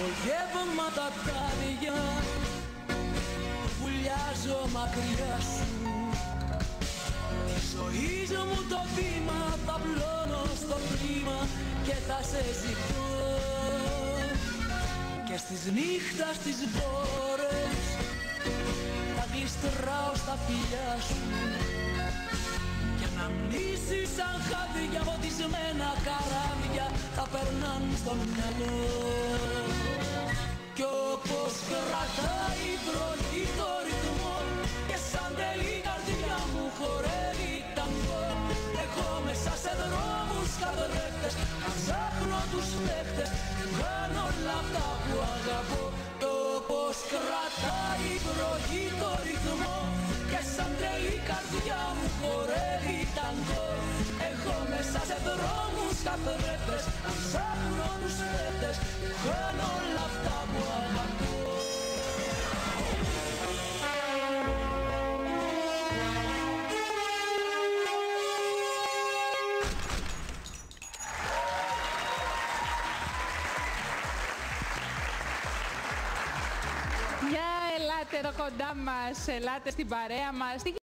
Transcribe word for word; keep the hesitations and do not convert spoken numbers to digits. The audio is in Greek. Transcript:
απογεύματα τα άδεια βουλιάζω μακριά σου. Τη ζωής μου το βήμα θα πλώνω στο κλίμα και θα σε ζητώ. Και στις νύχτας τις μπόρες θα γλιστράω στα φιλιά σου. Και αναμνήσεις σαν χάδια βοτισμένα καράβια θα περνάν στο μυαλό. Κι όπως κρατάει η βροχή το ρυθμό και σαν τρελή καρδιά μου χορεύει ταγκό. Έχω μέσα σε δρόμους καθρέφτες να ψάχνω τους παίχτες και κάνω όλα αυτά που αγαπώ. Κι όπως κρατάει η βροχή το ρυθμό και σαν τρελή καρδιά μου χορεύει ταγκό. Έχω μέσα σε δρόμους καθρέφτες να ψάχνω τους παίχτες και κάνω όλα αυτά που αγαπώ. Για ελάτε εδώ κοντά μας, ελάτε στην παρέα μας.